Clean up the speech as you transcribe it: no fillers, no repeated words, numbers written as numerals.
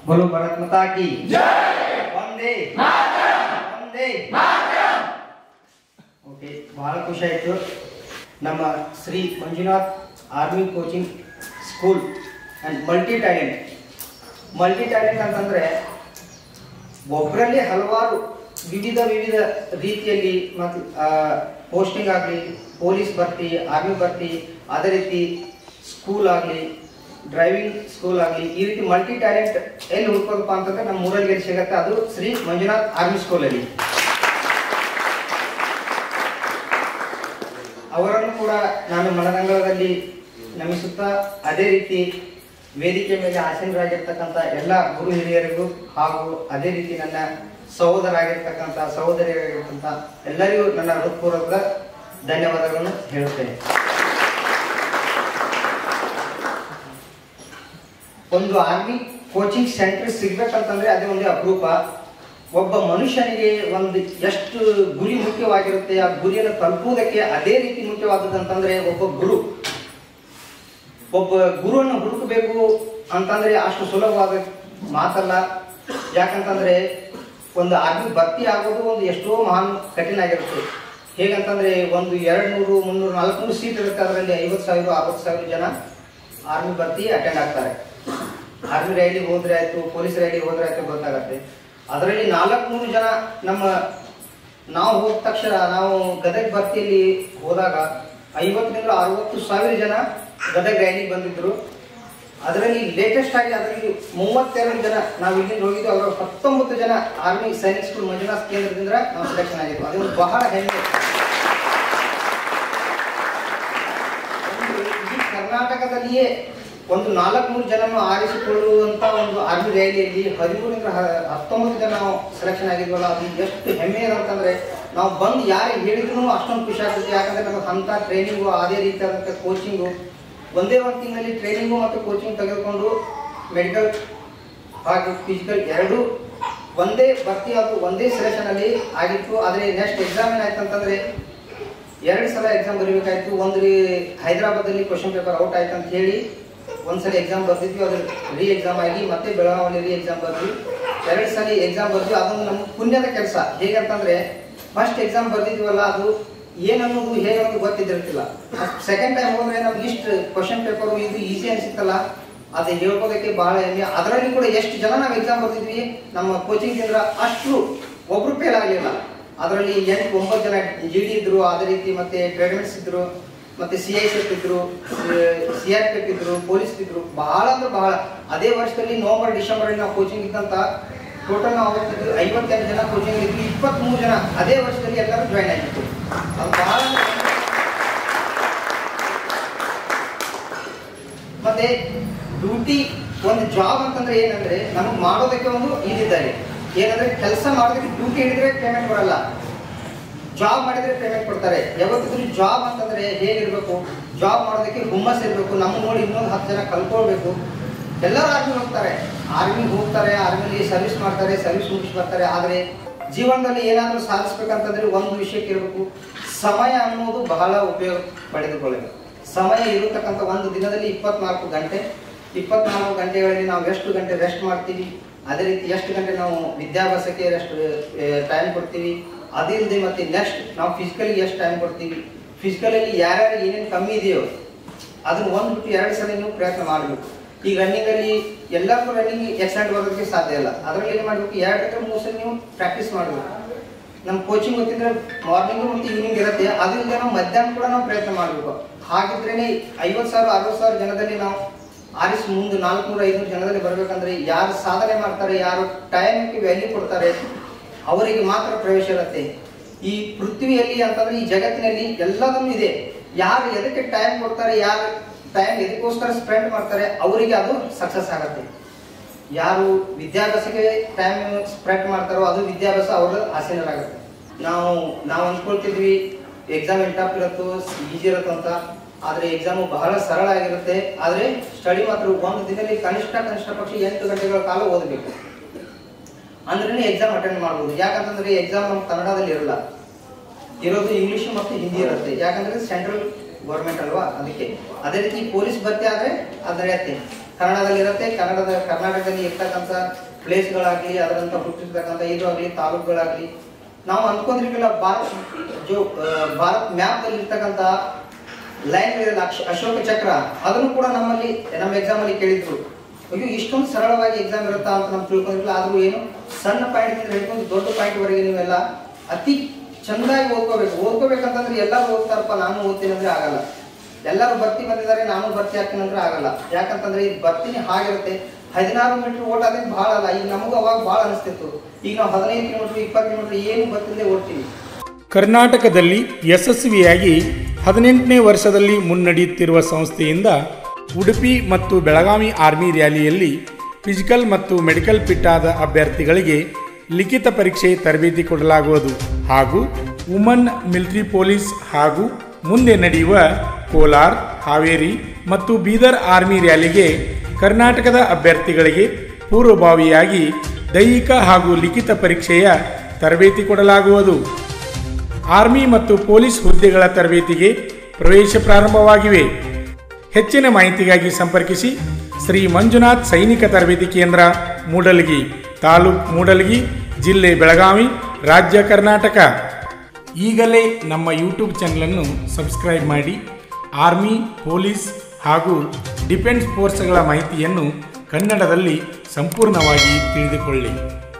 बोलो भारत माता की जय। वंदे मातरम वंदे मातरम। ओके, ಬಹಳ ಖುಷಿ ಆಯಿತು. ನಮ್ಮ Shri Manjunath army coaching school and multi talent ಅಂತಂದರೆ ಒಬ್ಬರಲ್ಲಿ ಹಲವಾರು ವಿವಿಧ ರೀತಿಯಲ್ಲಿ ಮತ್ತು ಪೋಸ್ಟಿಂಗ್ ಆಗಲಿ, ಪೊಲೀಸ್ ಭರ್ತಿ, ಆರ್ಮಿ ಭರ್ತಿ, ಅದೇ ರೀತಿ ಸ್ಕೂಲ್ ಆಗಲಿ, ಡ್ರೈವಿಂಗ್ ಸ್ಕೂಲ್ ಆಗಲಿ, ಈ ರೀತಿ ಮಲ್ಟಿ ಟ್ಯಾಲೆಂಟ್ ಎಲ್ಲಿ ಹುಡ್ಕೋದಪ್ಪ ಅಂತಂದ್ರೆ ನಮ್ಮ ಊರಲ್ಲಿ ಎಲ್ಲಿ ಸಿಗುತ್ತೆ, ಅದು ಶ್ರೀ ಮಂಜುನಾಥ್ ಆರ್ಮಿ ಸ್ಕೂಲಲ್ಲಿ. ಅವರನ್ನು ಕೂಡ ನಾನು ಮನರಂಗದಲ್ಲಿ ನಮಿಸುತ್ತಾ, ಅದೇ ರೀತಿ ವೇದಿಕೆ ಮೇಲೆ ಆಸೀನರಾಗಿರ್ತಕ್ಕಂಥ ಎಲ್ಲ ಗುರು ಹಿರಿಯರಿಗೂ ಹಾಗೂ ಅದೇ ರೀತಿ ನನ್ನ ಸಹೋದರಿಯರಾಗಿರ್ತಕ್ಕಂಥ ಎಲ್ಲರಿಗೂ ನನ್ನ ಹೃತ್ಪೂರ್ವಕ ಧನ್ಯವಾದಗಳನ್ನು ಹೇಳುತ್ತೇನೆ. ಒಂದು ಆರ್ಮಿ ಕೋಚಿಂಗ್ ಸೆಂಟರ್ ಸಿಗ್ಬೇಕಂತಂದ್ರೆ ಅದೇ ಒಂದು ಅಪರೂಪ. ಒಬ್ಬ ಮನುಷ್ಯನಿಗೆ ಒಂದು ಎಷ್ಟು ಗುರಿ ಮುಖ್ಯವಾಗಿರುತ್ತೆ, ಆ ಗುರಿಯನ್ನು ತಲುಪುವುದಕ್ಕೆ ಅದೇ ರೀತಿ ಮುಖ್ಯವಾದದಂತಂದ್ರೆ ಒಬ್ಬ ಗುರುವನ್ನು ಹುಡುಕಬೇಕು ಅಂತಂದ್ರೆ ಅಷ್ಟು ಸುಲಭವಾದ ಮಾತಲ್ಲ. ಯಾಕಂತಂದ್ರೆ ಒಂದು ಆರ್ಮಿ ಭರ್ತಿ ಆಗೋದು ಒಂದು ಎಷ್ಟೋ ಮಹಾನ್ ಕಠಿಣ ಆಗಿರುತ್ತೆ. ಹೇಗಂತಂದ್ರೆ ಒಂದು 200, 300, 400 ಸೀಟ್ ಇರುತ್ತೆ. ಅದರಲ್ಲಿ 50,000, 60,000 ಜನ ಆರ್ಮಿ ಭರ್ತಿ ಅಟೆಂಡ್ ಆಗ್ತಾರೆ. ಆರ್ಮಿ ರೈಲಿಗೆ ಹೋದ್ರೆ ಆಯ್ತು, ಪೊಲೀಸ್ ರೈಲಿಗೆ ಹೋದ್ರೆ ಆಯ್ತು ಗೊತ್ತಾಗತ್ತೆ. ಅದರಲ್ಲಿ 400 ಜನ ನಾವು ಹೋದ ತಕ್ಷಣ ನಾವು ಗದಗ ಭರ್ತಿಯಲ್ಲಿ ಹೋದಾಗ 50,000 ರಿಂದ 60,000 ಜನ ಗದಗ ರೈಲಿಗೆ ಬಂದಿದ್ರು. ಅದರಲ್ಲಿ ಲೇಟೆಸ್ಟ್ ಆಗಿ ಅದರಲ್ಲಿ 32 ಜನ ನಾವು ಇಲ್ಲಿಂದ ಹೋಗಿದ್ದು. ಅವರ 19 ಜನ ಆರ್ಮಿ ಸೈನಿಕ್ ಸ್ಕೂಲ್ ಮಂಜುನಾಥ್ ಕೇಂದ್ರದಿಂದ ನಾವು ಸೆಲೆಕ್ಷನ್ ಆಗಿದ್ವು. ಅದು ಬಹಳ ಹೆಮ್ಮೆ. ಈ ಕರ್ನಾಟಕದಲ್ಲಿಯೇ ಒಂದು 400 ಜನನ್ನು ಆರಿಸಿಕೊಳ್ಳುವಂತ ಒಂದು ಆರ್ಮಿ ರೈಲಿಯಲ್ಲಿ 13 ರಿಂದ 19 ಜನ ನಾವು ಸೆಲೆಕ್ಷನ್ ಆಗಿದ್ವಲ್ಲ, ಅದು ಎಷ್ಟು ಹೆಮ್ಮೆ ಅಂತಂದ್ರೆ ನಾವು ಬಂದು ಯಾರಿಗೆ ಹೇಳಿದ್ರು ಅಷ್ಟೊಂದು ಖುಷಿ ಆಗ್ತದೆ. ಯಾಕಂದ್ರೆ ನಮಗೆ ಅಂತ ಟ್ರೈನಿಂಗು, ಅದೇ ರೀತಿಯಾದಂಥ ಕೋಚಿಂಗು, ಒಂದೇ ಒಂದು ತಿಂಗಳಲ್ಲಿ ಟ್ರೈನಿಂಗು ಮತ್ತು ಕೋಚಿಂಗ್ ತೆಗೆದುಕೊಂಡು ಮೆಡಿಕಲ್ ಹಾಗೂ ಫಿಸಿಕಲ್ ಎರಡೂ ಒಂದೇ ಭರ್ತಿ ಹಾಗೂ ಒಂದೇ ಸೆಲೆಕ್ಷನ್ ಅಲ್ಲಿ ಆಗಿತ್ತು. ಆದರೆ ನೆಕ್ಸ್ಟ್ ಎಕ್ಸಾಮ್ ಏನಾಯ್ತು ಅಂತಂದ್ರೆ 2 ಸಲ ಎಕ್ಸಾಮ್ ಬರೀಬೇಕಾಯ್ತು. ಒಂದು ಹೈದರಾಬಾದಲ್ಲಿ ಕ್ವಶನ್ ಪೇಪರ್ ಔಟ್ ಆಯ್ತು ಅಂತ ಹೇಳಿ ಒಂದ್ಸಲ ಎಕ್ಸಾಮ್ ಬರ್ದಿದ್ವಿ. ಅದ್ರ ರೀ ಎಕ್ಸಾಮ್ ಆಗಿ ಮತ್ತೆ ಬೆಳಗಾವಿಯಲ್ಲಿ ರೀ ಎಕ್ಸಾಮ್ ಬರ್ದ್ವಿ. 2 ಸಲ ಎಕ್ಸಾಮ್ ಬರ್ದ್ವಿ. ಅದೊಂದು ನಮ್ಮ ಪುಣ್ಯದ ಕೆಲಸ. ಹೇಗಂತಂದ್ರೆ ಫಸ್ಟ್ ಎಕ್ಸಾಮ್ ಬರ್ದಿದ್ವಲ್ಲ, ಅದು ಏನನ್ನೋದು ಹೇಗನ್ನೋದು ಗೊತ್ತಿದ್ದಿರ್ತಿಲ್ಲ. ಸೆಕೆಂಡ್ ಟೈಮ್ ಹೋದ್ರೆ ನಮ್ಗೆ ಇಷ್ಟು ಕ್ವಶನ್ ಪೇಪರ್ ಇದು ಈಸಿ ಅನ್ಸಿತ್ತಲ್ಲ, ಅದು ಹೇಳ್ಕೋದಕ್ಕೆ ಬಹಳ ಹೆಮ್ಮೆ. ಅದರಲ್ಲಿ ಕೂಡ ಎಷ್ಟು ಜನ ನಾವು ಎಕ್ಸಾಮ್ ಬರ್ದಿದ್ವಿ ನಮ್ಮ ಕೋಚಿಂಗ್ ಕೇಂದ್ರ, ಅಷ್ಟು ಒಬ್ರು ಫೇಲ್ ಆಗಲಿಲ್ಲ. ಅದರಲ್ಲಿ 8-9 ಜನ GD ಇದ್ರು, ಅದೇ ರೀತಿ ಮತ್ತೆ ಟ್ರೇಡ್ಮೆಂಟ್ಸ್ ಇದ್ರು, ಮತ್ತೆ CISF ಇದ್ರು, CRPF ಇದ್ರು, ಪೊಲೀಸ್ ಇದ್ರು. ಬಹಳ ಅಂದ್ರೆ ಬಹಳ. ಅದೇ ವರ್ಷದಲ್ಲಿ ನವೆಂಬರ್ ಡಿಸೆಂಬರ್ ನಾವು ಕೋಚಿಂಗ್ ಇದ್ದಂತ ಟೋಟಲ್ ನಾವು 52 ಜನ ಕೋಚಿಂಗ್ ಇದ್ವಿ. 23 ಜನ ಅದೇ ವರ್ಷದಲ್ಲಿ ಎಲ್ಲರೂ ಜಾಯ್ನ್ ಆಗಿತ್ತು. ಅದು ಬಹಳ. ಮತ್ತೆ ಡ್ಯೂಟಿ ಒಂದು ಜಾಬ್ ಅಂತಂದ್ರೆ ಏನಂದ್ರೆ ನಮಗೆ ಮಾಡೋದಕ್ಕೆ ಒಂದು ಇದಿದ್ದಾರೆ. ಏನಂದ್ರೆ ಕೆಲಸ ಮಾಡೋದಕ್ಕೆ ಡ್ಯೂಟಿ ಹಿಡಿದ್ರೆ ಪೇಮೆಂಟ್ ಬರಲ್ಲ, ಜಾಬ್ ಮಾಡಿದ್ರೆ ಪೇಮೆಂಟ್ ಕೊಡ್ತಾರೆ. ಯಾವತ್ತಿದ್ರು ಜಾಬ್ ಅಂತಂದ್ರೆ ಹೇಗಿರ್ಬೇಕು, ಜಾಬ್ ಮಾಡೋದಕ್ಕೆ ಹುಮ್ಮಸ್ ಇರಬೇಕು. ನಮ್ಮ ನೋಡಿ ಇನ್ನೊಂದು 10 ಜನ ಕಲ್ಕೊಳ್ಬೇಕು. ಎಲ್ಲರೂ ಆರ್ಮಿಗೆ ಹೋಗ್ತಾರೆ, ಆರ್ಮಿಲಿ ಸರ್ವಿಸ್ ಮಾಡ್ತಾರೆ, ಸರ್ವಿಸ್ ಮುಗಿಸಿ ಬರ್ತಾರೆ. ಆದರೆ ಜೀವನದಲ್ಲಿ ಏನಾದರೂ ಸಾಧಿಸ್ಬೇಕಂತಂದ್ರೆ ಒಂದು ವಿಷಯಕ್ಕೆ ಇರಬೇಕು, ಸಮಯ ಅನ್ನೋದು ಬಹಳ ಉಪಯೋಗ ಪಡೆದುಕೊಳ್ಳಬೇಕು. ಸಮಯ ಇರತಕ್ಕಂಥ ಒಂದು ದಿನದಲ್ಲಿ 24 ಗಂಟೆ. 24 ಗಂಟೆಗಳಲ್ಲಿ ನಾವು ಎಷ್ಟು ಗಂಟೆ ರೆಸ್ಟ್ ಮಾಡ್ತೀವಿ, ಅದೇ ರೀತಿ ಎಷ್ಟು ಗಂಟೆ ನಾವು ವಿದ್ಯಾಭ್ಯಾಸಕ್ಕೆ ಟೈಮ್ ಕೊಡ್ತೀವಿ, ಅದಿಲ್ಲದೆ ಮತ್ತೆ ನೆಕ್ಸ್ಟ್ ನಾವು ಫಿಸಿಕಲಿಗೆ ಎಷ್ಟು ಟೈಮ್ ಕೊಡ್ತೀವಿ, ಫಿಸಿಕಲಲ್ಲಿ ಯಾರ್ಯಾರು ಏನೇನು ಕಮ್ಮಿ ಇದೆಯೋ ಅದನ್ನು 1 ಬಿಟ್ಟು 2 ಸಲ ನೀವು ಪ್ರಯತ್ನ ಮಾಡಬೇಕು. ಈ ರನ್ನಿಂಗಲ್ಲಿ ಎಲ್ಲರಿಗೂ ರನ್ನಿಂಗ್ ಎಕ್ಸಲೆಂಟ್ ಬರೋದಕ್ಕೆ ಸಾಧ್ಯ ಇಲ್ಲ. ಅದರಲ್ಲಿ ಏನು ಮಾಡಬೇಕು, 2 ಅಥವಾ 3 ಸಲ ನೀವು ಪ್ರಾಕ್ಟೀಸ್ ಮಾಡಬೇಕು. ನಮ್ಮ ಕೋಚಿಂಗ್ ಗೊತ್ತಿದ್ರೆ ಮಾರ್ನಿಂಗು ಮತ್ತು ಈವ್ನಿಂಗ್ ಇರುತ್ತೆ. ಅದರಿಂದ ನಾವು ಮಧ್ಯಾಹ್ನ ಕೂಡ ನಾವು ಪ್ರಯತ್ನ ಮಾಡಬೇಕು. ಹಾಗಿದ್ರೇನೆ 50,000 60,000 ಜನದಲ್ಲಿ ನಾವು ಆರಿಸಿ ಮುಂದೆ 400-500 ಜನದಲ್ಲಿ ಬರಬೇಕಂದ್ರೆ ಯಾರು ಸಾಧನೆ ಮಾಡ್ತಾರೆ, ಯಾರು ಟೈಮ್ಗೆ ವ್ಯಾಲ್ಯೂ ಕೊಡ್ತಾರೆ, ಅವರಿಗೆ ಮಾತ್ರ ಪ್ರವೇಶ ಇರುತ್ತೆ. ಈ ಪೃಥ್ವಿಯಲ್ಲಿ ಅಂತಂದ್ರೆ ಈ ಜಗತ್ತಿನಲ್ಲಿ ಎಲ್ಲದನ್ನು ಇದೆ. ಯಾರು ಎದಕ್ಕೆ ಟೈಮ್ ಕೊಡ್ತಾರೆ, ಯಾರು ಟೈಮ್ ಎದಕ್ಕೋಸ್ಕರ ಸ್ಪೆಂಡ್ ಮಾಡ್ತಾರೆ, ಅವರಿಗೆ ಅದು ಸಕ್ಸಸ್ ಆಗುತ್ತೆ. ಯಾರು ವಿದ್ಯಾಭ್ಯಾಸಕ್ಕೆ ಟೈಮ್ ಸ್ಪೆಂಡ್ ಮಾಡ್ತಾರೋ ಅದು ವಿದ್ಯಾಭ್ಯಾಸ ಅವರ ಆಸೀನರಾಗುತ್ತೆ. ನಾವು ಅಂದ್ಕೊಳ್ತಿದ್ವಿ ಎಕ್ಸಾಮ್ ಟಫ್ ಇರುತ್ತೋ ಈಜಿ ಇರುತ್ತಂತ. ಆದರೆ ಎಕ್ಸಾಮು ಬಹಳ ಸರಳ ಆಗಿರುತ್ತೆ. ಆದರೆ ಸ್ಟಡಿ ಮಾತ್ರ ಒಂದು ದಿನದಲ್ಲಿ ಕನಿಷ್ಠ ಪಕ್ಷ 8 ಗಂಟೆಗಳ ಕಾಲ ಓದಬೇಕು ಅಂದ್ರೆ ಎಕ್ಸಾಮ್ ಅಟೆಂಡ್ ಮಾಡ್ಬೋದು. ಯಾಕಂತಂದ್ರೆ ಎಕ್ಸಾಮ್ ನಮ್ಮ ಕನ್ನಡದಲ್ಲಿ ಇರಲ್ಲ, ಇರೋದು ಇಂಗ್ಲಿಷ್ ಮತ್ತು ಹಿಂದಿ ಇರುತ್ತೆ. ಯಾಕಂದ್ರೆ ಸೆಂಟ್ರಲ್ ಗೌರ್ಮೆಂಟ್ ಅಲ್ವಾ, ಅದಕ್ಕೆ. ಅದೇ ರೀತಿ ಪೊಲೀಸ್ ಭರ್ತಿ ಆದರೆ ಅದು ನಡೆಯುತ್ತೆ. ಕನ್ನಡದಲ್ಲಿರುತ್ತೆ. ಕರ್ನಾಟಕದಲ್ಲಿ ಇರ್ತಕ್ಕಂಥ ಪ್ಲೇಸ್ಗಳಾಗಲಿ, ಅದರಂತ ಹುಟ್ಟಿರ್ತಕ್ಕಂಥ ಇದು ಆಗಲಿ, ತಾಲೂಕುಗಳಾಗಲಿ, ನಾವು ಅನ್ಕೊಂಡಿರ್ಲಿಲ್ಲ ಭಾರತ್ ಮ್ಯಾಪ್ದಲ್ಲಿ ಇರ್ತಕ್ಕಂಥ ಲೈನ್ ಅಶೋಕ ಚಕ್ರ, ಅದನ್ನು ಕೂಡ ನಮ್ಮ ಎಕ್ಸಾಮ್ ಅಲ್ಲಿ ಕೇಳಿದ್ರು. ಅಯ್ಯೋ ಇಷ್ಟೊಂದು ಸರಳವಾಗಿ ಎಕ್ಸಾಮ್ ಇರುತ್ತಾ ಅಂತ ನಾವು ತಿಳ್ಕೊಂಡಿರ್ಲಿಲ್ಲ. ಆದ್ರೂ ಏನು ಸಣ್ಣ ಪಾಯಿಂಟ್ ಹಿಡ್ಕೊಂಡು ದೊಡ್ಡ ಪಾಯಿಂಟ್ ವರೆಗೆ ನೀವೆಲ್ಲ ಅತಿ ಚಂದಾಗಿ ಓದ್ಕೋಬೇಕಂತಂದ್ರೆ ಎಲ್ಲರೂ ಓದ್ತಾರಪ್ಪ ನಾನು ಓದ್ತೀನಿ ಅಂದ್ರೆ ಆಗಲ್ಲ. ಎಲ್ಲರೂ ಭರ್ತಿ ಬಂದಿದ್ದಾರೆ ನಾನು ಭರ್ತಿ ಆಗ್ತೀನಿ ಅಂದ್ರೆ ಆಗಲ್ಲ. ಯಾಕಂತಂದ್ರೆ ಈ ಭರ್ತಿನೇ ಹಾಗಿರುತ್ತೆ. 16 ಮೀಟರ್ ಓಟ ಅದೇ ಬಹಳ ಅಲ್ಲ. ಈಗ ನಮಗೂ ಅವಾಗ ಬಹಳ ಅನಿಸ್ತಿತ್ತು. ಈಗ ನಾವು 15 ಕಿಲೋಮೀಟರ್ 20 ಕಿಲೋಮೀಟರ್ ಏನು ಗೊತ್ತಿಲ್ಲದೆ ಓಡ್ತೀವಿ. ಕರ್ನಾಟಕದಲ್ಲಿ ಯಶಸ್ವಿಯಾಗಿ 18ನೇ ವರ್ಷದಲ್ಲಿ ಮುನ್ನಡೆಯುತ್ತಿರುವ ಸಂಸ್ಥೆಯಿಂದ ಉಡುಪಿ ಮತ್ತು ಬೆಳಗಾವಿ ಆರ್ಮಿ ರ್ಯಾಲಿಯಲ್ಲಿ ಫಿಸಿಕಲ್ ಮತ್ತು ಮೆಡಿಕಲ್ ಫಿಟ್ ಆದ ಅಭ್ಯರ್ಥಿಗಳಿಗೆ ಲಿಖಿತ ಪರೀಕ್ಷೆ ತರಬೇತಿ ಕೊಡಲಾಗುವುದು ಹಾಗೂ ವುಮನ್ ಮಿಲಿಟರಿ ಪೊಲೀಸ್ ಹಾಗೂ ಮುಂದೆ ನಡೆಯುವ ಕೋಲಾರ, ಹಾವೇರಿ ಮತ್ತು ಬೀದರ್ ಆರ್ಮಿ ರ್ಯಾಲಿಗೆ ಕರ್ನಾಟಕದ ಅಭ್ಯರ್ಥಿಗಳಿಗೆ ಪೂರ್ವಭಾವಿಯಾಗಿ ದೈಹಿಕ ಹಾಗೂ ಲಿಖಿತ ಪರೀಕ್ಷೆಯ ತರಬೇತಿ ಕೊಡಲಾಗುವುದು. ಆರ್ಮಿ ಮತ್ತು ಪೊಲೀಸ್ ಹುದ್ದೆಗಳ ತರಬೇತಿಗೆ ಪ್ರವೇಶ ಪ್ರಾರಂಭವಾಗಿವೆ. ಹೆಚ್ಚಿನ ಮಾಹಿತಿಗಾಗಿ ಸಂಪರ್ಕಿಸಿ ಶ್ರೀ ಮಂಜುನಾಥ್ ಸೈನಿಕ ತರಬೇತಿ ಕೇಂದ್ರ, ಮೂಡಲಗಿ, ತಾಲೂಕು ಮೂಡಲಗಿ, ಜಿಲ್ಲೆ ಬೆಳಗಾವಿ, ರಾಜ್ಯ ಕರ್ನಾಟಕ. ಈಗಲೇ ನಮ್ಮ ಯೂಟ್ಯೂಬ್ ಚಾನಲನ್ನು ಸಬ್ಸ್ಕ್ರೈಬ್ ಮಾಡಿ ಆರ್ಮಿ, ಪೊಲೀಸ್ ಹಾಗೂ ಡಿಫೆನ್ಸ್ ಫೋರ್ಸ್ಗಳ ಮಾಹಿತಿಯನ್ನು ಕನ್ನಡದಲ್ಲಿ ಸಂಪೂರ್ಣವಾಗಿ ತಿಳಿದುಕೊಳ್ಳಿ.